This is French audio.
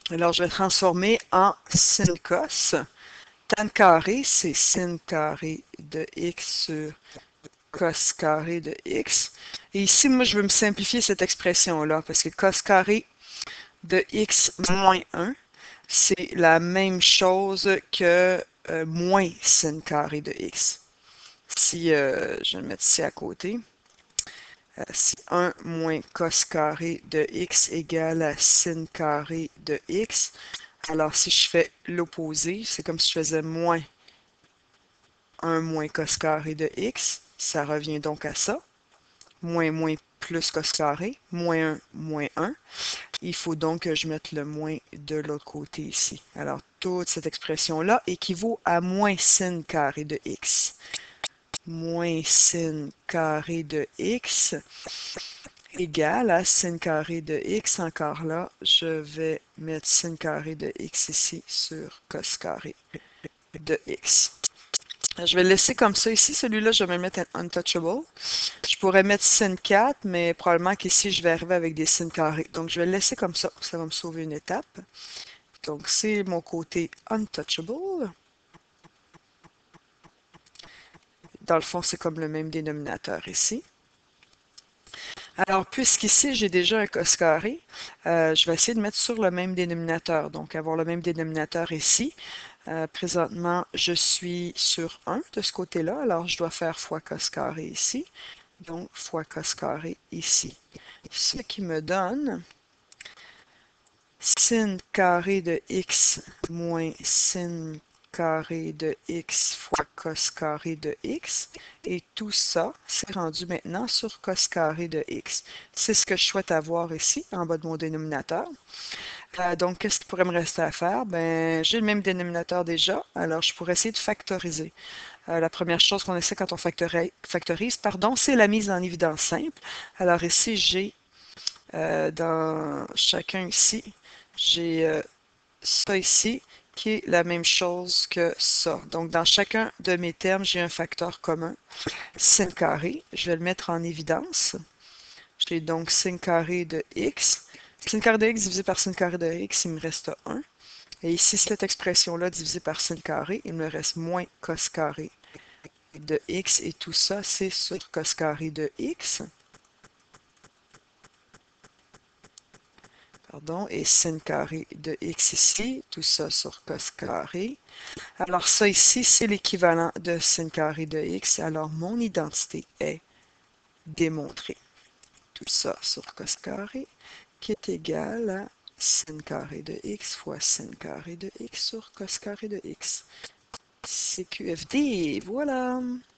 Alors, je vais transformer en sin cos. Tan carré, c'est sin carré de x sur cos carré de x. Et ici, moi, je veux me simplifier cette expression-là, parce que cos carré de x moins 1, c'est la même chose que moins sin carré de x. Si je vais le mettre ici à côté, si 1 moins cos carré de x égale à sin carré de x, alors si je fais l'opposé, c'est comme si je faisais moins 1 moins cos carré de x, ça revient donc à ça. Moins moins plus cos carré, moins 1. Il faut donc que je mette le moins de l'autre côté ici. Alors, toute cette expression-là équivaut à moins sin carré de x. Moins sin carré de x égale à sin carré de x. Encore là, je vais mettre sin carré de x ici sur cos carré de x. Je vais le laisser comme ça ici. Celui-là, je vais le mettre en untouchable. Je pourrais mettre sin 4, mais probablement qu'ici, je vais arriver avec des sin carrés. Donc, je vais le laisser comme ça. Ça va me sauver une étape. Donc, c'est mon côté untouchable. Dans le fond, c'est comme le même dénominateur ici. Alors, puisqu'ici, j'ai déjà un cos carré, je vais essayer de mettre sur le même dénominateur. Donc, avoir le même dénominateur ici. Présentement, je suis sur 1 de ce côté-là. Alors, je dois faire fois cos carré ici. Donc, fois cos carré ici. Ce qui me donne sin carré de x moins sin carré de x fois cos carré de x. Et tout ça, c'est rendu maintenant sur cos carré de x. C'est ce que je souhaite avoir ici, en bas de mon dénominateur. Donc, qu'est-ce qui pourrait me rester à faire? Ben, j'ai le même dénominateur déjà, alors je pourrais essayer de factoriser. La première chose qu'on essaie quand on factorise, c'est la mise en évidence simple. Alors ici, j'ai dans chacun ici, j'ai ça ici qui est la même chose que ça. Donc, dans chacun de mes termes, j'ai un facteur commun, sin carré. Je vais le mettre en évidence. J'ai donc sin carré de x. Sin carré de x divisé par sin carré de x, il me reste 1. Et ici, cette expression-là divisée par sin carré, il me reste moins cos carré de x. Et tout ça, c'est sur cos carré de x. Pardon, et sin carré de x ici, tout ça sur cos carré. Alors ça ici, c'est l'équivalent de sin carré de x. Alors mon identité est démontrée. Tout ça sur cos carré, qui est égal à sin carré de x fois sin carré de x sur cos carré de x. CQFD, voilà!